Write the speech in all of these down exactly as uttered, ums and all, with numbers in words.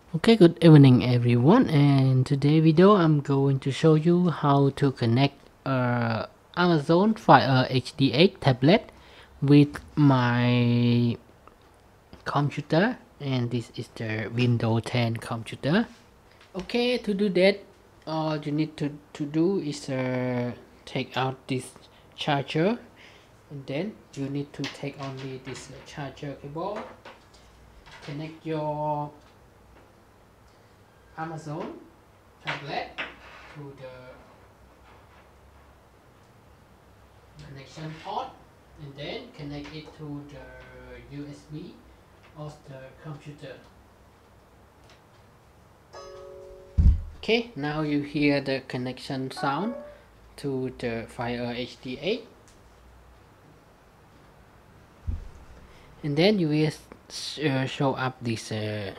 Okay, good evening everyone, and today video I'm going to show you how to connect uh, Amazon Fire H D eight tablet with my computer, and this is the Windows ten computer. Okay, to do that, all you need to, to do is uh, take out this charger, and then you need to take only this charger cable, connect your Amazon tablet to the connection port, and then connect it to the U S B of the computer. Okay, now you hear the connection sound to the Fire H D eight, and then you will uh, show up this uh,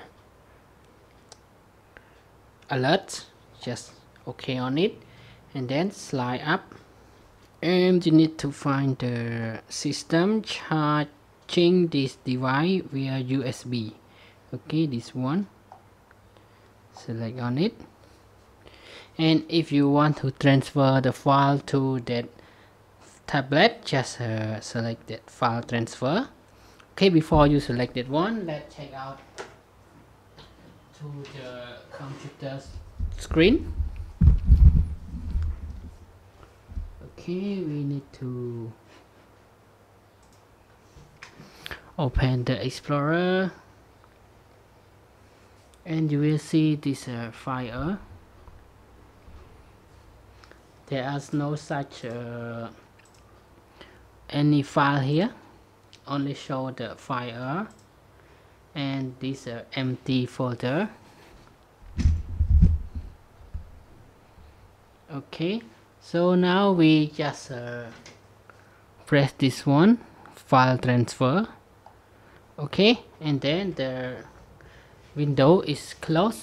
alert. Just okay on it, and then slide up, and you need to find the system charging this device via U S B. Okay, this one, select on it, and if you want to transfer the file to that tablet, just uh, select that file transfer. Okay, before you select that one, let's check out to the computer's screen. Okay, we need to open the Explorer, and you will see this uh, file. There is no such uh, any file here, only show the file and this uh, empty folder. Okay, so now we just uh, press this one, file transfer. Okay, and then the window is closed,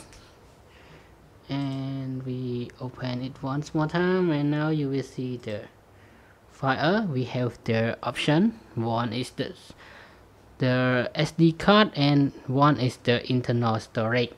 and we open it once more time, and now you will see the file. We have the option. One is the the S D card, and one is the internal storage.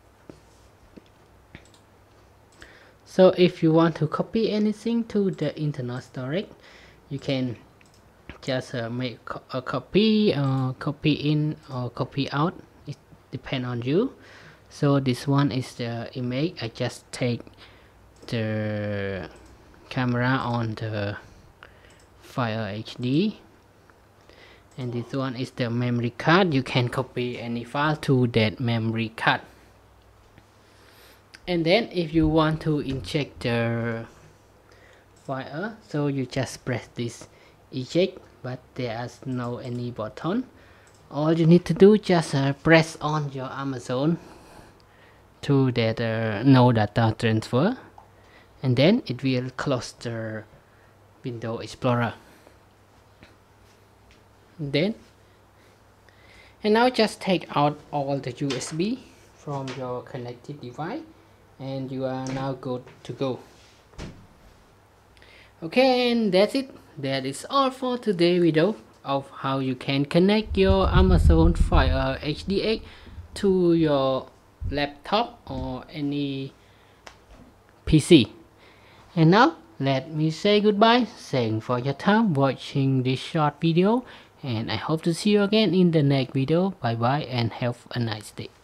So if you want to copy anything to the internal storage, you can just uh, make a copy, or copy in or copy out. It depends on you. So this one is the image. I just take the camera on the Fire H D, and this one is the memory card. You can copy any file to that memory card. And then if you want to inject the file, so you just press this eject, but there is no any button. All you need to do, just uh, press on your Amazon to that uh, no data transfer, and then it will close the Windows Explorer. Then and now just take out all the U S B from your connected device, and you are now good to go. Okay, and that's it. That is all for today's video of how you can connect your Amazon Fire H D eight to your laptop or any P C. And now let me say goodbye. Thanks for your time watching this short video, and I hope to see you again in the next video. Bye bye, and have a nice day.